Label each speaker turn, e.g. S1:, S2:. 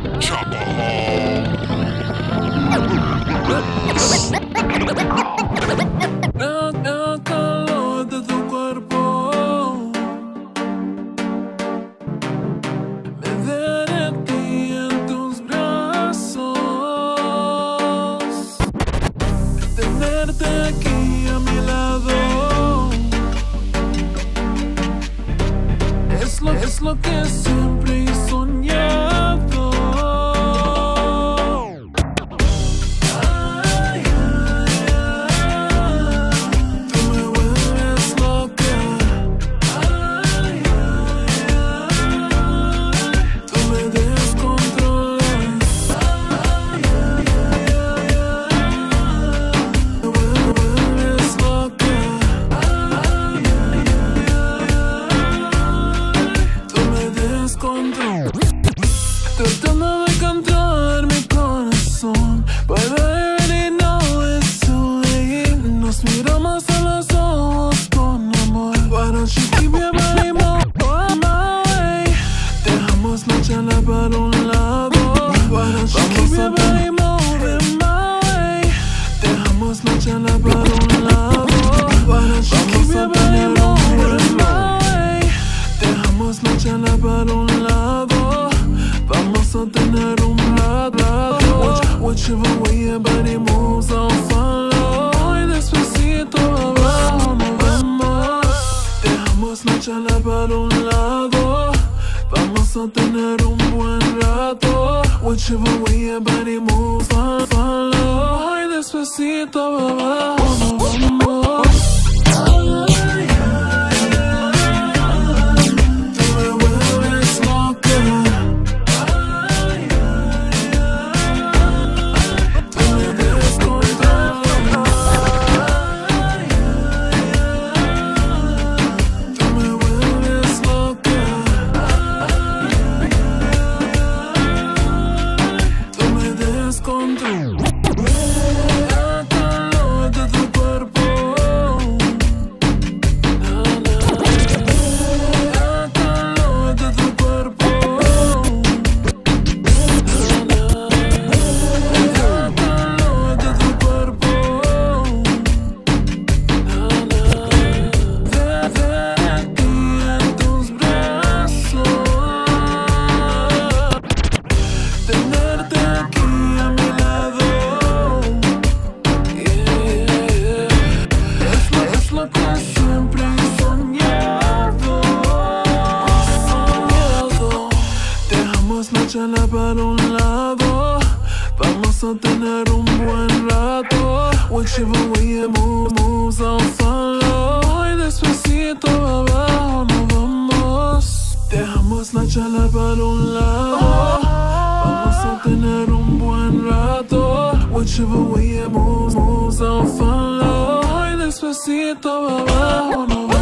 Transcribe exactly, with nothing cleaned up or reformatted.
S1: Choppaholix. El calor de tu cuerpo me derretí en tus brazos. Tenerte aquí a mi lado es lo, es lo que siempre he soñado. Tratando de controlar mi corazón, but I already know it's too late. Nos miramos a los ojos con amor. Why don't you keep your body more on my way? Dejamos la charla para un lado. Why don't you keep your body more in my way? Dejamos la charla para un lado. Why don't you keep your body more in my way? Dejamos la charla para un lado. Vamos a tener un rato. Whichever way your body moves, I'll follow. Y despacito abajo nos vamos. Dejamos la charla para un lado. Vamos a tener un buen rato. Whichever way your body moves, I'll follow. Y despacito abajo nos vamos. Charla para un lado, vamos a tener un buen rato. Whichever way it moves, moves I'll follow. Y despacito abajo nos vamos. Dejamos la charla para un lado, vamos a tener un buen rato. Whichever way it moves, moves I'll follow. Y despacito abajo nos vamos.